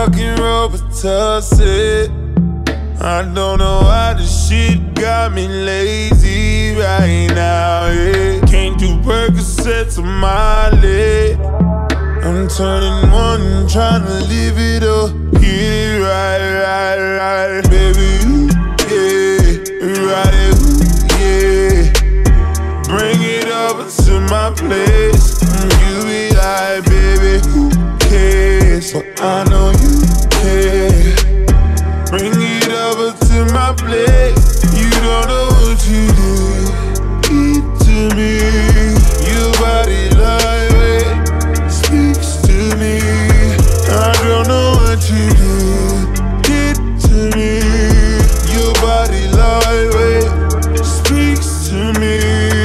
fucking Robitussin. I don't know why this shit got me lazy right now, yeah. Can't do Percocets on my leg. I'm turning one, trying to live it up. Get it right, baby, ooh, yeah. Ride it, ooh, yeah. Bring it over to my place. You be like, baby, who cares? So I know you care. Bring it over to my place. You don't know what you did. Eat to me. Your body lightweight speaks to me. I don't know what you did. Get to me. Your body lightweight speaks to me.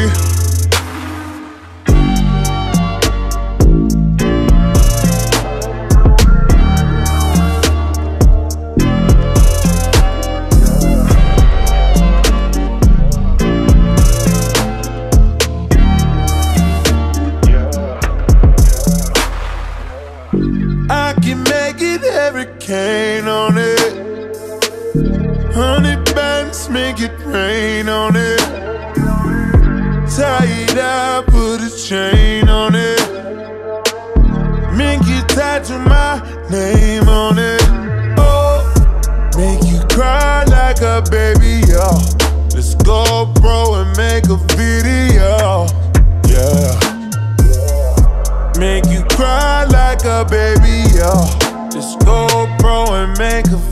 I can make it hurricane on it. 100 bands, make it rain on it. Tie it up, put a chain on it. Make you tattoo my name on it. Oh, make you cry like a baby, yo. Let's go, bro, and make a video, yeah. Make you cry like a baby, yo. Just go, bro, and make a